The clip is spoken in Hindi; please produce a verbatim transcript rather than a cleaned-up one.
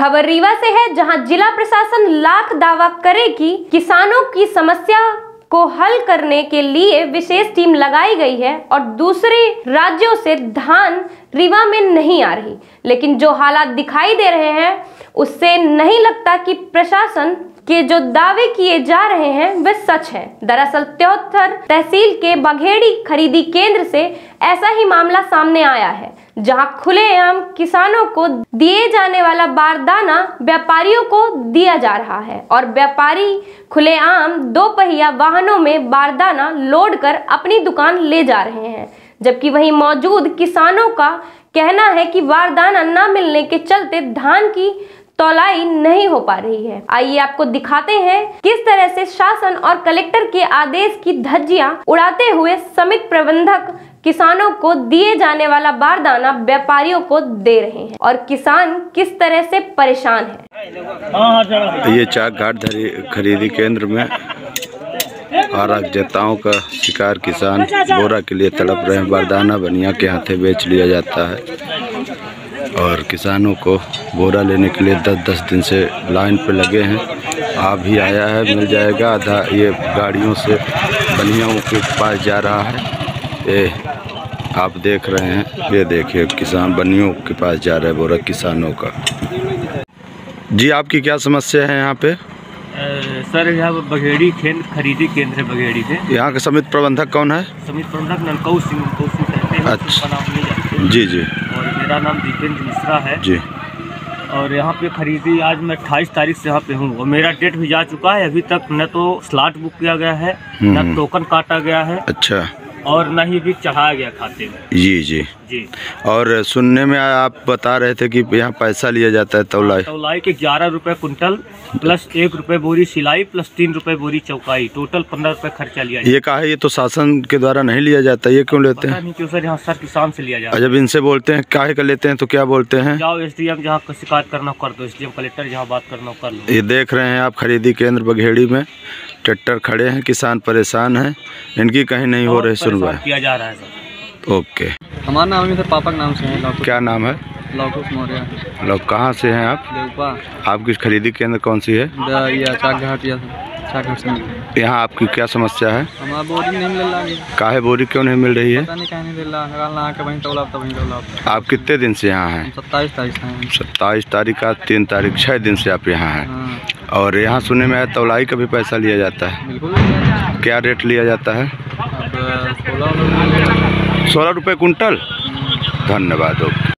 खबर रीवा से है, जहां जिला प्रशासन लाख दावा करे कि किसानों की समस्या को हल करने के लिए विशेष टीम लगाई गई है और दूसरे राज्यों से धान रीवा में नहीं आ रही, लेकिन जो हालात दिखाई दे रहे हैं उससे नहीं लगता कि प्रशासन के जो दावे किए जा रहे हैं वे सच है। दरअसल त्योथर तहसील के बघेड़ी खरीदी केंद्र से ऐसा ही मामला सामने आया है, जहां खुलेआम किसानों को दिए जाने वाला बारदाना व्यापारियों को दिया जा रहा है और व्यापारी खुलेआम दो पहिया वाहनों में बारदाना लोड कर अपनी दुकान ले जा रहे हैं, जबकि वहीं मौजूद किसानों का कहना है कि बारदाना न मिलने के चलते धान की तौलाई नहीं हो पा रही है। आइए आपको दिखाते हैं किस तरह से शासन और कलेक्टर के आदेश की धज्जियां उड़ाते हुए समिति प्रबंधक किसानों को दिए जाने वाला बारदाना व्यापारियों को दे रहे हैं और किसान किस तरह से परेशान है। ये चाक घाट खरीदी केंद्र में अराजकताओं का शिकार किसान बोरा के लिए तड़प रहे हैं। बारदाना बनिया के हाथे बेच लिया जाता है और किसानों को बोरा लेने के लिए दस दस दिन से लाइन पे लगे हैं। आ भी आया है, मिल जाएगा। आधा ये गाड़ियों से बनियाओं के पास जा रहा है। ये आप देख रहे हैं, ये देखिए किसान बनियों के पास जा रहा है बोरा किसानों का। जी आपकी क्या समस्या है यहाँ पे? सर यहाँ बघेड़ी केंद्र खरीदी केंद्र है बघेड़ी से। यहाँ का समिति प्रबंधक कौन है? समिति प्रबंधक ननकऊ सिंह कहते हैं। अच्छा जी जी। और मेरा नाम दीपेंद्र मिश्रा है जी। और यहाँ पे खरीदी आज मैं अट्ठाईस तारीख से यहाँ पे हूँ और मेरा डेट भी जा चुका है। अभी तक न तो स्लॉट बुक किया गया है, न टोकन काटा गया है। अच्छा। और न ही भी चढ़ाया गया खाते में। जी जी जी। और सुनने में आप बता रहे थे कि यहाँ पैसा लिया जाता है तौलाई तौलाई के ग्यारह रुपए कुंटल प्लस एक रुपए बोरी सिलाई प्लस तीन रुपए बोरी चौकाई, टोटल पंद्रह रुपए खर्चा लिया जाता है। ये कहा है ये तो शासन के द्वारा नहीं लिया जाता, ये क्यों लेते हैं? नहीं क्यों सर, यहाँ सर किसान से लिया जाता है। जब इनसे बोलते हैं काहे का लेते हैं तो क्या बोलते हैं? जाओ एसडीएम जहाँ शिकायत करना कर दो, एसडीएम कलेक्टर जहाँ बात करना कर लो। ये देख रहे हैं आप खरीदी केंद्र बघेड़ी में ट्रैक्टर खड़े हैं, किसान परेशान हैं, इनकी कहीं नहीं हो रही सुनवाई किया जा रहा है सर। ओके। हमारा नाम इधर पापा के नाम से है। क्या नाम है? लौकुश मौर्य। लोग कहाँ से हैं आप? देवपा। आपकी खरीदी केंद्र कौन सी है? चाक घाट या चाक घाट से। यहाँ आपकी क्या समस्या है? हमारा बोरी नहीं मिल रहा है। काहे बोरी क्यों नहीं मिल रही है? पता नहीं काहे नहीं मिल रहा है। के वहीं तौला तो वहीं तौला। आप कितने दिन से यहाँ हैं? सत्ताईस तारीख से। सत्ताईस तारीख का तीन तारीख छः दिन से आप यहाँ हैं। हाँ। और यहाँ सुनने में आया तौलाई का भी पैसा लिया जाता है। बिल्कुल। क्या रेट लिया जाता है? अब सोलह सोलह रुपये कुंटल। धन्यवाद। ओके।